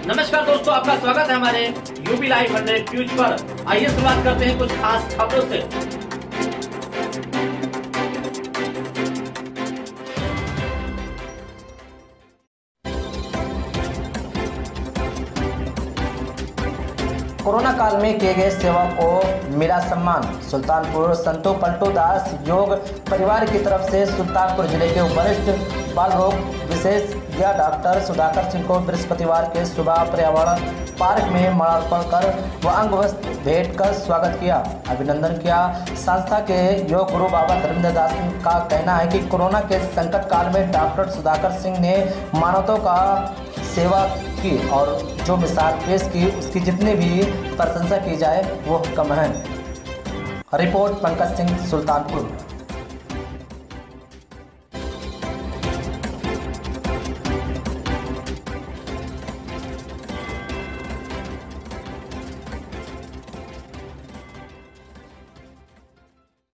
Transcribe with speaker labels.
Speaker 1: नमस्कार दोस्तों, आपका स्वागत है हमारे यूपी लाइव 100 न्यूज पर। आइए शुरुआत करते हैं कुछ खास खबरों से।
Speaker 2: कोरोना काल में किए गए सेवा को मिला सम्मान। सुल्तानपुर संतो पलटू दास योग परिवार की तरफ से सुल्तानपुर जिले के वरिष्ठ बाल रोग विशेषज्ञ डॉक्टर सुधाकर सिंह को बृहस्पतिवार के सुबह पर्यावरण पार्क में माल्यार्पण कर व अंग वस्त्र भेंट कर स्वागत किया, अभिनंदन किया। संस्था के योग गुरु बाबा धर्मेंद्र दास का कहना है कि कोरोना के संकट काल में डॉक्टर सुधाकर सिंह ने मानवता का सेवा की और जो मिसाल पेश की उसकी जितनी भी प्रशंसा की जाए वो कम है। रिपोर्ट पंकज सिंह, सुल्तानपुर।